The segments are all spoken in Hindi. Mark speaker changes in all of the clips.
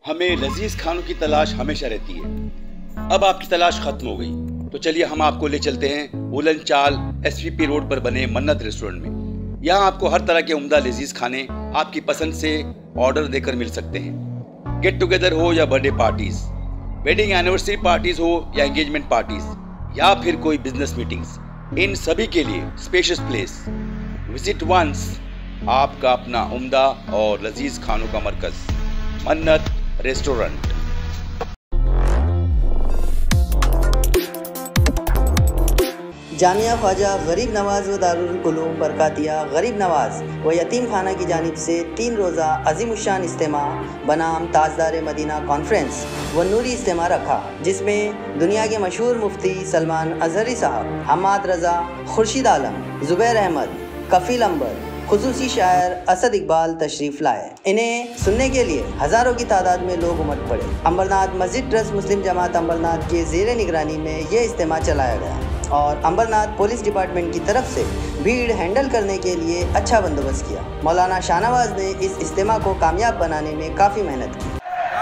Speaker 1: हमें लजीज खानों की तलाश हमेशा रहती है। अब आपकी तलाश खत्म हो गई तो चलिए हम आपको ले चलते हैं उलन चाल SVP रोड पर बने मन्नत रेस्टोरेंट में। यहाँ आपको हर तरह के उम्दा लजीज खाने आपकी पसंद से ऑर्डर देकर मिल सकते हैं। गेट टुगेदर हो या birthday parties, wedding anniversary parties हो या एंगेजमेंट पार्टीज या फिर कोई बिजनेस मीटिंग्स, इन सभी के लिए स्पेशियस प्लेस विजिट वंस, आपका अपना उम्दा और लजीज खानों का मरकज मन्नत रेस्टोरेंट।
Speaker 2: जामिया ख्वाजा गरीब नवाज व दारुल उलूम बरकातिया गरीब नवाज व यतीम खाना की जानिब से 3 रोज़ा अजीमुशान इज्तिमा बनाम ताजदार मदीना कॉन्फ्रेंस व नूरी इज्तिमा रखा, जिसमें दुनिया के मशहूर मुफ्ती सलमान अजहरी साहब, हमाद रज़ा, खुर्शीद आलम, ज़ुबैर अहमद, कफ़ील अंबर, खुसूसी शायर असद इकबाल तशरीफ़ लाए। इन्हें सुनने के लिए हज़ारों की तादाद में लोग उमड़ पड़े। अंबरनाथ मस्जिद ट्रस्ट मुस्लिम जमात अंबरनाथ के ज़ेर निगरानी में ये इज्तिमा चलाया गया और अंबरनाथ पुलिस डिपार्टमेंट की तरफ से भीड़ हैंडल करने के लिए अच्छा बंदोबस्त किया। मौलाना शाहनवाज ने इस इज्तिमा को कामयाब बनाने में काफ़ी मेहनत की।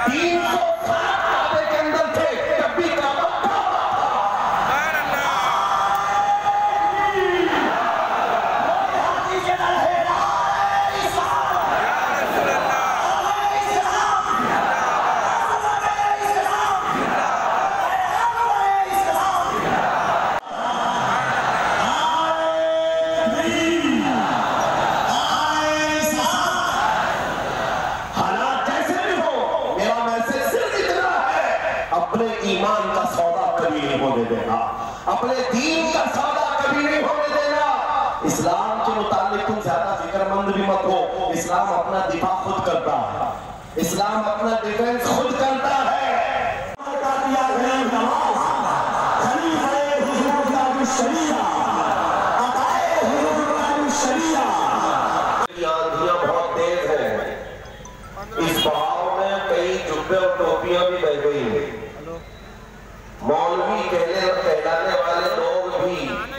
Speaker 3: अपने ईमान का सौदा कभी नहीं होने देना, अपने दीन का सौदा कभी नहीं होने देना। इस्लाम के मुताबिक तुम ज्यादा फिक्रमंद भी मत हो। इस्लाम अपना दिफा खुद करता है, इस्लाम अपना डिफेंस खुद करता है। आंधियां बहुत तेज है, इस बहाव में कई जुब्बे और टोपियां भी बह गई। मौलवी कहलाने वाले लोग भी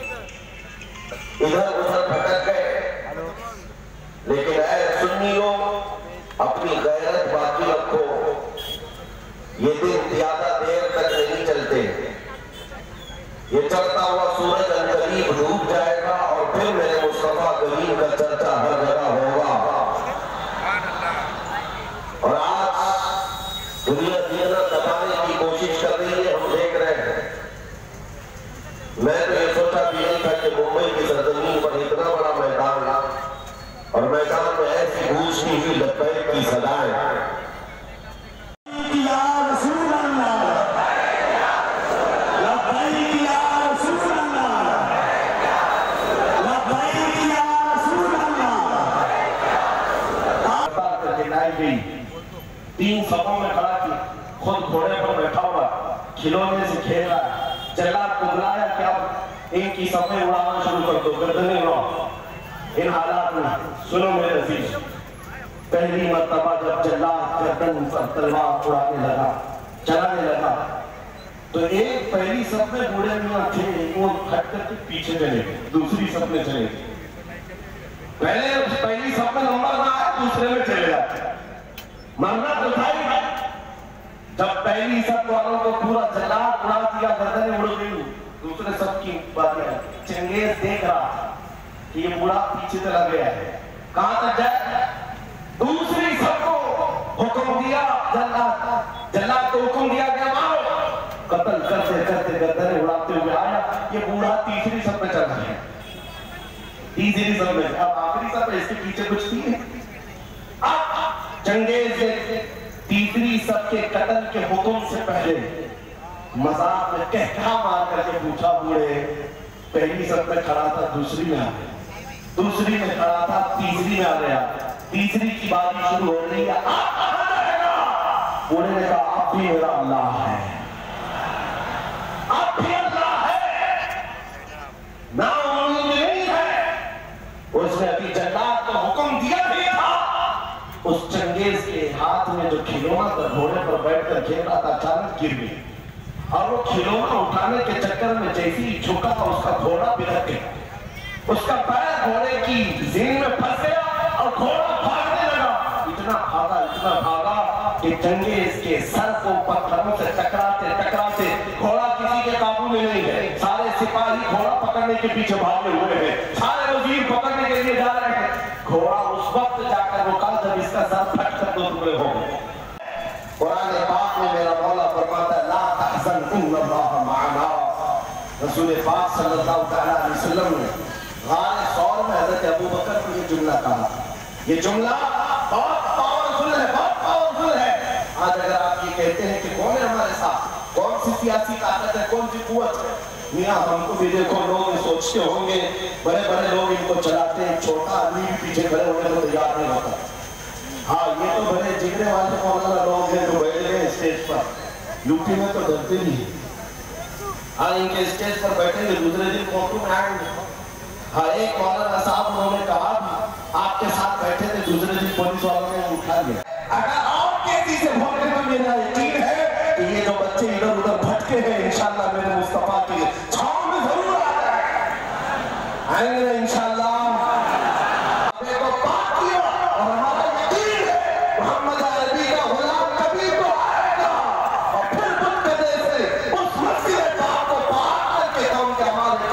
Speaker 3: इधर उधर भटक गए, लेकिन ऐ सुन्नियों, अपनी गैरत बाकी रखो। ये दिन ज्यादा देर तक नहीं चलते, ये चढ़ता हुआ सूरज अनकरीब डूब जाएगा और फिर मेरे मुस्तफा करीम का चर्चा हर जगह होगा। और आज दुनिया जीना दबाने की कोशिश कर रही है, हम देख रहे हैं। मैं तो ये सोचा भी नहीं था कि मुंबई की सरजमीन पर इतना बड़ा मैदान और मैदान में ऐसी गूंजती हुई लब्बैक की सदाएं। तीन सफों में खड़ा की, खुद घोड़े पर बैठा हुआ, खिलौने से खेल रहा, जल्लाद को बुलाया कि अब इनकी सफें उड़ाना शुरू कर दो, गर्दनें उड़ाओ। इन हालात में सुनो मेरे अजीज, पहली मर्तबा जब जल्लाद गर्दन पर तलवार उड़ाने लगा, चलाने लगा, तो एक पहली सफ में बूढ़े मियां थे, वो हट करके पीछे चले गए, दूसरी सफ में चले गए। पहली सफ में नंबर ना आया, दूसरे में चले जाते। मरना तो था ही, जब पहली सब वालों को पूरा जल्लाद उड़ा दिया, गर्दनें उड़ गई, दूसरे सब की बात है। चंगेज देख रहा कि ये बूढ़ा पीछे चला गया है, कहां तक जाए। दूसरी सबको हुक्म दिया, जल्लाद को हुक्म दिया गया मारो। कत्ल करते करते गर्दनें उड़ाते हुए आया, ये बूढ़ा तीसरी सब में चला गया, तीसरी सब में। अब आखिरी सब इसके पीछे कुछ थी। चंगेज ने तीसरी सबके कत्ल के हुक्म से पहले मजाक में कहता मार करके पूछा, बूढ़े पहली सब में खड़ा था, दूसरी में आ गया, दूसरी में खड़ा था, तीसरी में आ गया, तीसरी की बारी शुरू हो रही है, आप कहां जाएगा? बूढ़े ने कहा, आप भी मेरा अल्लाह है, आप भी अल्लाह है, ना उम्मीद नहीं है। उसने अभी जल्लाद को हुक्म दिया भी था। उस चंगेज के हाथ में जो खिलौना था, घोड़े पर बैठकर खेल रहा था, अचानक गिर गया और वो खिलौना उठाने के चक्कर में जैसे ही झुका था, उसका घोड़ा बिलक गया, उसका पैर घोड़े की जीन में फंस गया और घोड़ा भागने लगा। इतना भागा कि चंगे इसके सर को पत्थरों से टकराते टकराते, घोड़ा किसी के काबू में नहीं है, सारे सिपाही घोड़ा पकड़ने के पीछे भागे हुए हैं, सारे वजीर पकड़ने के लिए जा रहे हैं। घोड़ा उस वक्त जाकर रुका जब इसका सर फट कर दो टुकड़े हो गए। कुरान पाक में मेरा मौला फरमाता है, ला तहज़न इन्नल्लाह मअना। रसूल पाक सल्लल्लाहु अलैहि वसल्लम ने गारे सौर में हज़रत अबू बकर को ये जुमला कहा। ये जुमला बहुत पावरफुल है, बहुत पावरफुल है। आज अगर आप ये कहते हैं कि कौन है हमारे साथ, कौन सी सियासी ताकत है, कौन सी कुव्वत है, मियां हमको भी देखो, लोग सोचते होंगे बड़े बड़े लोग इनको चलाते हैं, छोटा आदमी भी पीछे खड़े होने को तैयार नहीं होता। हाँ, ये तो बड़े जिगरे वाले मौलाना लोग हैं जो बैठ गए स्टेज पर। यूपी में तो डरते नहीं। हाँ, इनके स्टेज पर बैठेंगे, दूसरे दिन कोर्ट में आएंगे। हाँ, एक मौलाना साहब उन्होंने कहा आपके साथ बैठे थे, दूसरे दिन पुलिस वालों ने उठा लिया। अगर आपके किसी से भोगने में मेरा यकीन है कि ये जो बच्चे इधर उधर भटके हैं, इंशाल्लाह मेरे मुस्तफा की छांव में जरूर आ जाएंगे, आएंगे इंशाल्लाह। देखो बात किया और हमारा यकीन है मोहम्मद अरबी का गुलाम कभी तो आएगा और फिर बुद्ध से उस मस्जिद पाक को पाक करके कौम के हवाले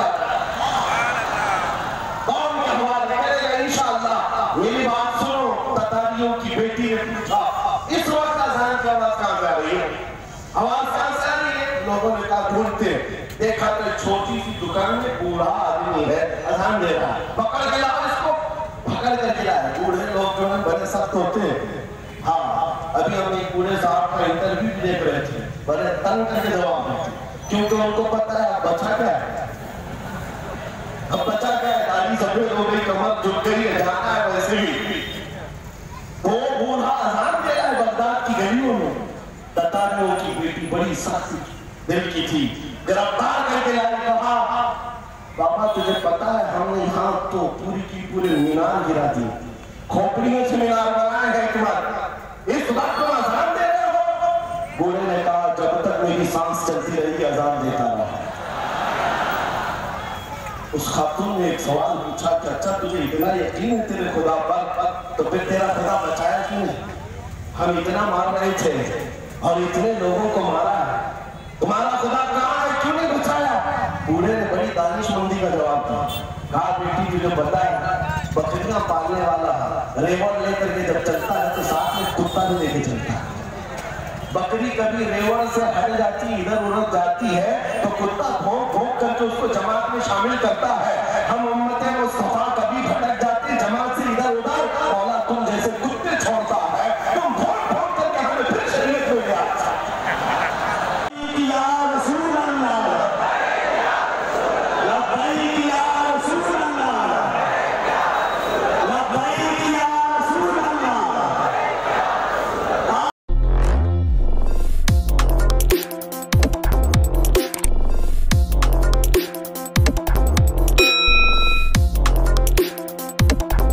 Speaker 3: करेगा इंशाल्लाह। मेरी बात सुनो, ततारियों की बेटी ने पूछा इस वक्त अज़ान की आवाज कहां से आ रही है? आवाज कहां से आ रही है? लोगों ने कहा ढूंढते, देखा तो छोटी सी दुकान में बूढ़ा आदमी है, अज़ान दे रहा है, पकड़ के लाओ इसको, पकड़ कर लाए। बूढ़े लोग जो है बड़े सख्त होते हैं। हाँ, अभी हम एक बूढ़े साहब का इंटरव्यू भी देख रहे थे, बड़े तंग करके जवाब देते, क्योंकि उनको पता है बचा क्या है, अब बचा क्या है, दाढ़ी सफेद हो गई, कमर झुक गई है, जाना है वैसे ही। वो बूढ़ा अज़ान दे रहा है बगदाद की गलियों में। ततारियों की बेटी बड़ी सख्त दिल की थी, गिरफ्तार करके लाए। कहा बाबा तुझे पता है हमने यहाँ तो पूरी की पूरी मीनार गिरा दी, खोपड़ियों से मीनार बनाए हैं तुम्हारे, इस वक्त तुम अज़ान दे रहे हो? बूढ़े ने कहा जब तक मेरी सांस चलती रही अज़ान देता रहा। उस खातून ने एक सवाल पूछा कि अच्छा तुझे इतना यकीन है तेरे खुदा पर, तो फिर तेरा खुदा बचाया क्यों नहीं? हम इतना मार रहे थे और इतने लोगों को मारा है, तुम्हारा खुदा कहाँ है, क्यों नहीं बचाया? बूढ़े ने बड़ी दानिशमंदी का जवाब दिया। कहा बेटी तुझे पता है बकरियां पालने वाला रेवड़ लेकर के जब चलता है तो साथ में कुत्ता भी लेके चलता है। बकरी कभी रेवड़ से हट जाती, इधर उधर जाती है तो कुत्ता भौंक भौंक करके उसको जमात में शामिल करता है। हम उम्मते मुस्तफा कभी भटक जाती जमात से इधर उधर, मौला तुम जैसे कुत्ते छोड़ता है, तुम भौंक भौंक करके हमें फिर शरीयत में ले आते।